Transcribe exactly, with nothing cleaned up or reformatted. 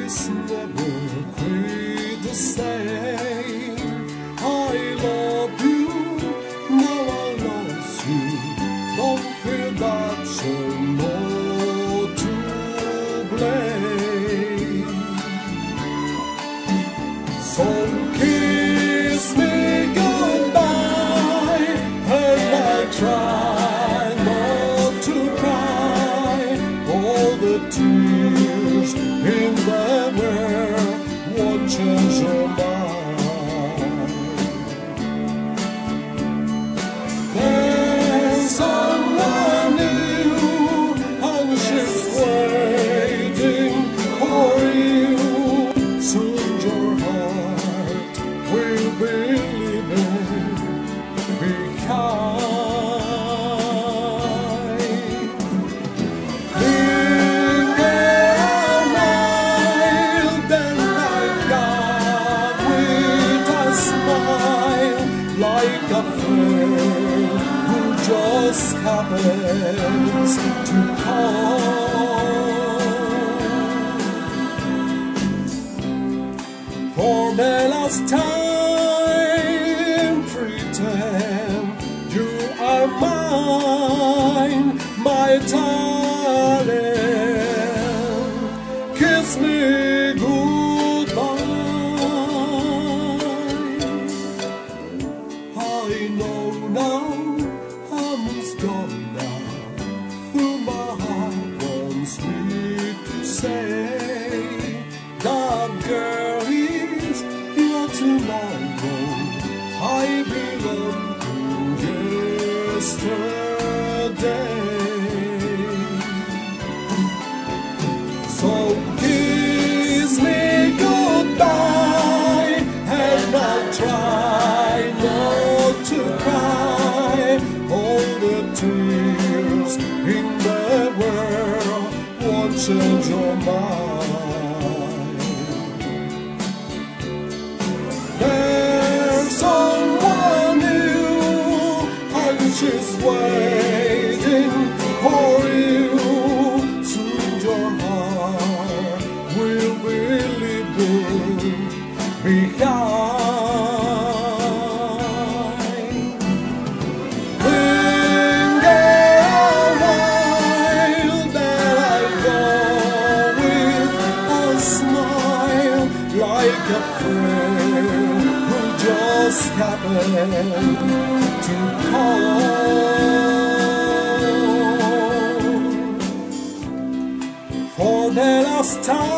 is never quite the same. I love you, now I lost you. Don't feel that you're not to blame. So kiss me goodbye, and I'll try not to cry. All the tears in the world won't change your mind. There's someone new, and she's waiting for you. Soon your heart will be leaving behind. Like a friend who just happens to call. For the last time, pretend you are mine, my darling. Kiss me goodbye. I know now I'm gone now. Through my heart wants me to say that girl is your tomorrow. I belong to yesterday. So kiss me goodbye, and I'll try not to cry. All the tears in the world won't change your mind. There's someone new, and she's waiting for you. Soon your heart will be leaving behind. Like a friend who just happened to call. For the last time,